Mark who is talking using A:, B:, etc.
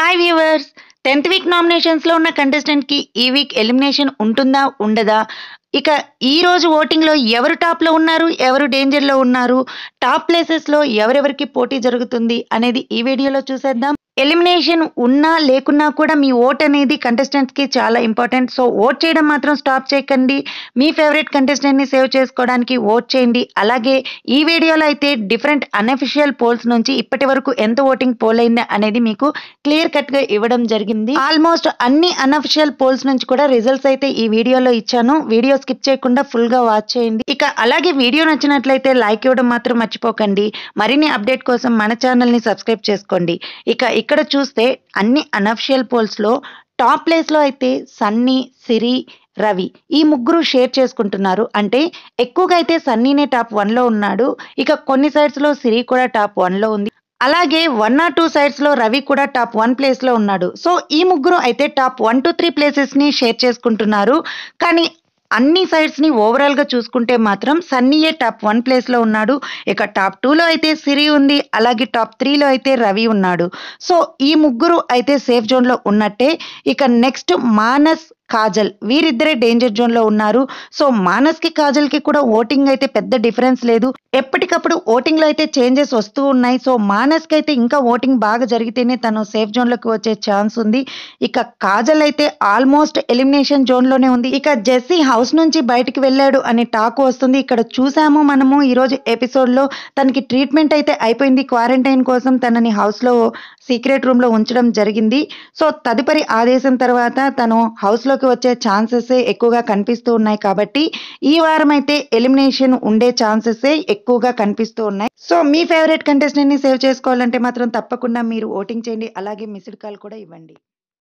A: hi viewers 10th week nominations లో ఉన్న contestant కి ఈ వీక్ ఎలిమినేషన్ ఉంటుందా ఉండదా ఇక ఈ రోజు ఓటింగ్ లో ఎవరు టాప్ లో ఉన్నారు ఎవరు డేంజర్ లో ఉన్నారు టాప్ ప్లేసెస్ లో ఎవరెవరికి పోటీ జరుగుతుంది అనేది ఈ వీడియోలో చూసేద్దాం ఎలిమినేషన్ ఉన్నా లేకున్నా కూడా మీ ఓట్ అనేది కంటెస్టెంట్స్ కి చాలా ఇంపార్టెంట్ సో ఓట్ చేయడం మాత్రం స్టాప్ చేయకండి మీ ఫేవరెట్ కంటెస్టెంట్ ని సేవ్ చేసుకోవడానికి ఓట్ చేయండి అలాగే ఈ వీడియోలో అయితే డిఫరెంట్ అన్అఫిషియల్ పోల్స్ నుంచి ఇప్పటి వరకు ఎంత ఓటింగ్ పోల్ అయింది అనేది మీకు క్లియర్ కట్ గా ఇవ్వడం జరిగింది ఆల్మోస్ట్ అన్ని అన్అఫిషియల్ పోల్స్ నుంచి కూడా రిజల్ట్స్ అయితే ఈ వీడియోలో ఇచ్చాను వీడియో స్కిప్ చేయకుండా ఫుల్ గా వాచ్ చేయండి ఇక అలాగే వీడియో నచ్చినట్లయితే లైక్ ఇవ్వడం మాత్రం మర్చిపోకండి మరిన్ని అప్డేట్ కోసం మన ఛానల్ ని సబ్స్క్రైబ్ చేసుకోండి ఇక ఇక్కడ చూస్తే అన్ని అన్అఫిషియల్ పోల్స్ లో టాప్ ప్లేస్ లో అయితే సన్నీ సిరి రవి ఈ ముగ్గురు షేర్ చేసుకుంటున్నారు అంటే ఎక్కువగా అయితే సన్నీనే టాప్ 1 లో ఉన్నాడు ఇక కొన్ని సైడ్స్ లో సిరి కూడా టాప్ 1 లో ఉంది అలాగే 1 or 2 సైడ్స్ లో రవి కూడా టాప్ 1 ప్లేస్ లో ఉన్నాడు సో ఈ ముగ్గురు అయితే టాప్ 1 to 3 ప్లేసెస్ ని షేర్ చేసుకుంటున్నారు కానీ అన్ని సైడ్స్ ని ఓవరాల్ గా చూసుకుంటే మాత్రం సన్నీయే టాప్ 1 ప్లేస్ లో ఉన్నాడు ఇక టాప్ 2 లో అయితే సిరి ఉంది అలాగే టాప్ 3 లో అయితే రవి ఉన్నాడు సో ఈ ముగ్గురు అయితే సేఫ్ జోన్ లో ఉన్నట్టే ఇక నెక్స్ట్ మానస్ కాజల్ వీరిద్దరే డేంజర్ జోన్ లో ఉన్నారు సో మానస్ కి కాజల్ కి కూడా ఓటింగ్ అయితే పెద్ద డిఫరెన్స్ లేదు ఎప్పటికప్పుడు ఓటింగ్ లో అయితే చేంజెస్ వస్తూ ఉన్నాయి సో మానస్ కి అయితే ఇంకా ఓటింగ్ బాగా జరిగితేనే తను సేఫ్ జోన్ లోకి వచ్చే ఛాన్స్ ఉంది ఇక కాజల్ అయితే ఆల్మోస్ట్ ఎలిమినేషన్ జోన్ లోనే ఉంది ఇక జెస్సీ హౌస్ నుంచి బయటికి వెళ్ళాడు అని టాక్ వస్తుంది ఇక్కడ చూసాము మనము ఈ రోజు ఎపిసోడ్ లో తనకి ట్రీట్మెంట్ అయితే అయిపోయింది క్వారంటైన్ కోసం తనని హౌస్ లో సీక్రెట్ రూమ్ లో ఉంచడం జరిగింది సో తదుపరి ఆదేశం తర్వాత తను హౌస్ లోకి వచ్చే ఛాన్సెస్ ఎక్కువగా కనిపిస్తూ ఉన్నాయి కాబట్టి ఈ వారం అయితే ఎలిమినేషన్ ఉండే ఛాన్సెస్ ఎక్కువగా కనిపిస్తూ ఉన్నాయి సో మీ ఫేవరెట్ కంటెస్టెంట్ ని సేవ్ చేసుకోవాలంటే మాత్రం తప్పకుండా మీరు ఓటింగ్ చేయండి అలాగే మిస్డ్ కాల్ కూడా ఇవ్వండి